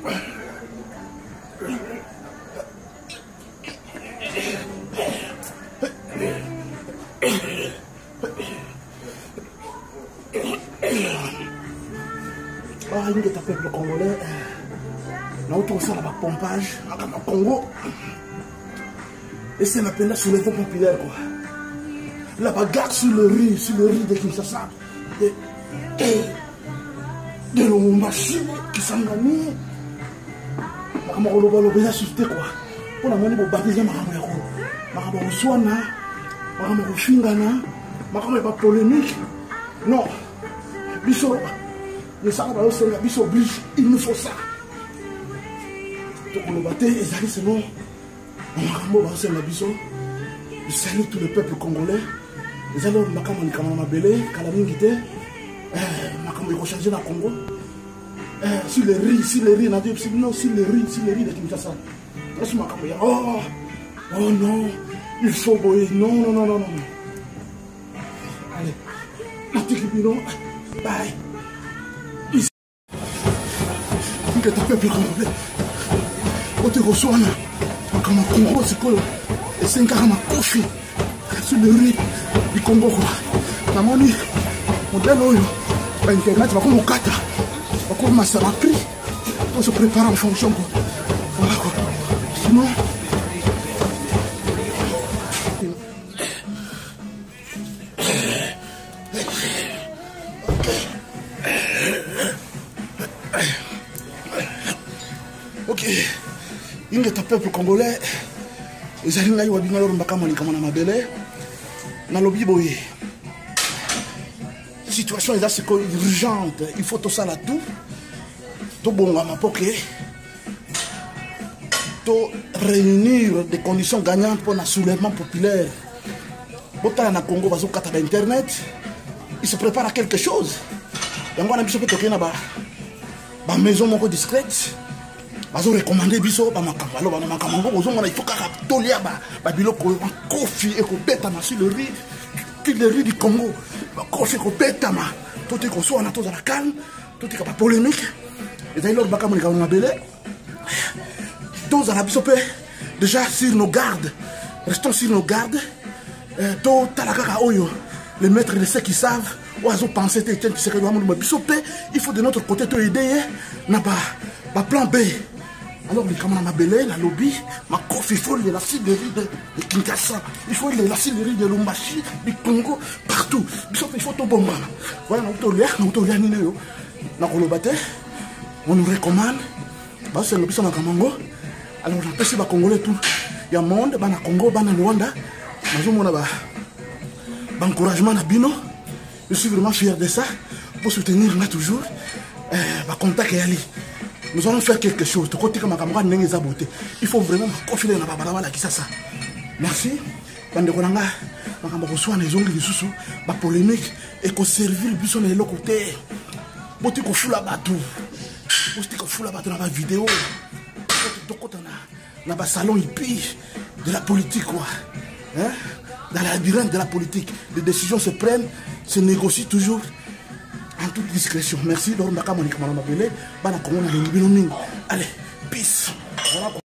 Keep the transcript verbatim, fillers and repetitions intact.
Ah, il y a un peuple congolais. Là où on sent la pompage, au Congo. Et c'est la peine sur les fonds populaires, quoi. La bagarre sur le riz, sur le riz de Kinshasa. De, de, de Lubumbashi, qui s'en gagne. On va le assister, quoi. Pour la monnaie, on va baptiser Marambo. Marambo Swana, Marambo Fingana, Marambo pas polémique. Non. Bisso, le Sarabao, c'est la Bisso oblige, il nous faut ça. Donc on le battait, et ça c'est bon. Marambo, c'est la Bisso. Je salue tout le peuple congolais. Les alliés, Makamani Kamamabele, Kalamingite, Makamani Kochanger dans le Congo. Si le riz, si le riz, non, si le riz, si le riz de Kinshasa. Oh, oh non, il faut boyer. Non, non, non, non, non. Allez, la petite bidon, bye. Ici, il y a un peuple congolais. Quand tu reçois, comme un Congo, c'est quoi? Et c'est un carrément coffee. Sur le riz du Congo, quoi. La monnaie, on donne l'eau. Internet, on va comme au Kata. Comme ma sœur a pris, on se prépare en fonction, quoi. Voilà, quoi. Sinon... Ok. Il y a un peuple congolais. Les Aringaï Wabingalor Mbakamani Kamana Mabele. Dans le Biboye. La situation est là, c'est urgente. Il faut tout ça là tout. Tout bon à ma poké. Tout réunir des conditions gagnantes pour un soulèvement populaire. Botan na Congo va sur Internet. Il se prépare à quelque chose. Il y a un biso qui est ba maison moko discrète. Bazo recommander biso ba makambalo ba makambo bozo ngona il faut ka tolia ba ba biloko kofi et ko beta na sur le riz. Puis le riz du Congo. Quand c'est qu'on pète, tout est qu'on soit en attente de la calme, tout est pas polémique. Et d'ailleurs, on a belé. Tous à la bisope, déjà sur nos gardes, restons sur nos gardes. Tout à la caca oyo, les maîtres de ceux qui savent, oiseaux penser, tu sais que nous bisope, il faut de notre côté te aider, n'a pas plan B. Alors, les camarades m'a belé, la lobby, ma coffre, il faut les lacideries de, de Kinshasa, il faut les lacideries de Lubumbashi, du Congo, partout. Il faut tout bon. Voilà, nous avons nous avons on nous recommande, c'est le bisou Makamango. Alors, on a passé les Congolais tout. Il y a un monde, il y a Congo, il y a Rwanda. Nous avons un encouragement à Bino. Je suis vraiment fier de ça. Pour soutenir là toujours, euh, contact et aller. Nous allons faire quelque chose. Il faut vraiment confier dans la barabara qui ça. Merci. Bande Konanga, Makamba reçoit les ongles de sous, la polémique et qu'on servir le buisson de l'autre côté. Boti ko fula batou. Boti ko fula batou dans la vidéo. Dans le salon hippie de la politique, quoi. Hein? Dans la labyrinthe de la politique, les décisions se prennent, se négocient toujours. En toute discrétion. Merci. Allez, peace. Voilà.